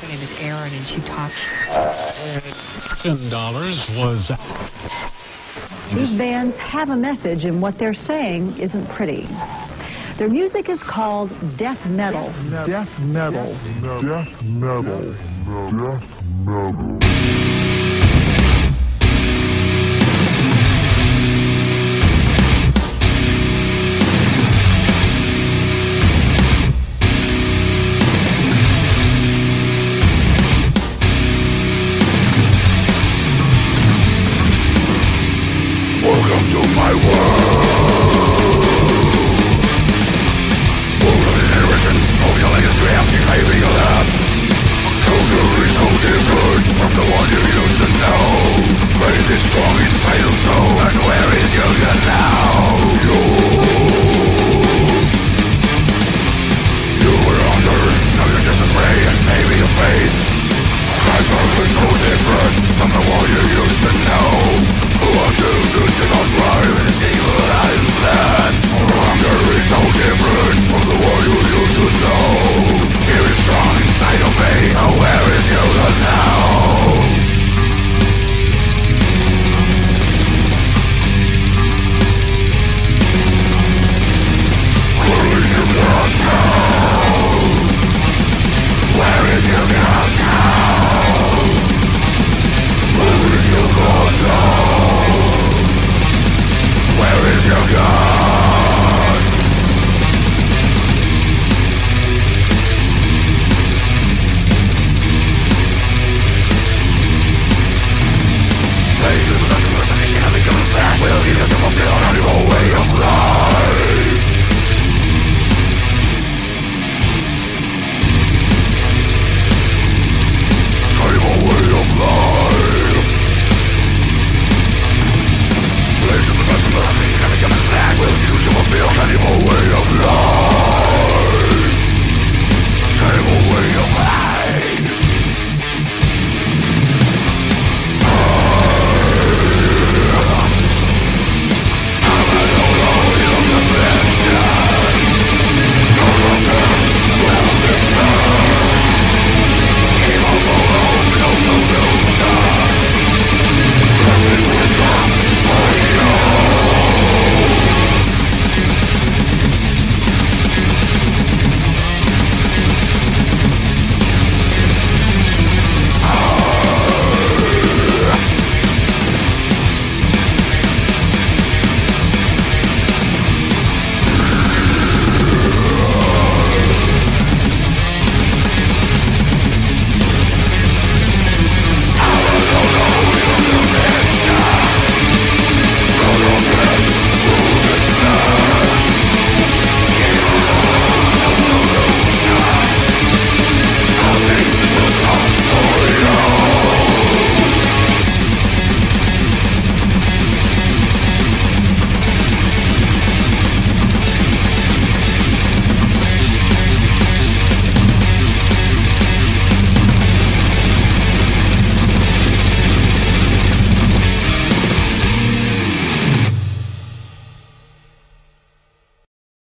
name is Erin, and she talks. $10 was. These bands have a message, and what they're saying isn't pretty. Their music is called death metal. Death metal. Death metal. Death metal. Welcome to my world. World of inheritance, of your legacy and behaving your last. Culture is so different from the one you used to know. Faith is strong inside your soul, and where is you now? You were under, now you're just a prey, and maybe a fate. Culture is so different from the one you used to know. What you do to not rise is evil and flat. Hunger is so different from the one you used to know. Fear is strong inside your face, so where is you now? Where is you now? Where is you now? Where is you now? Where is your God?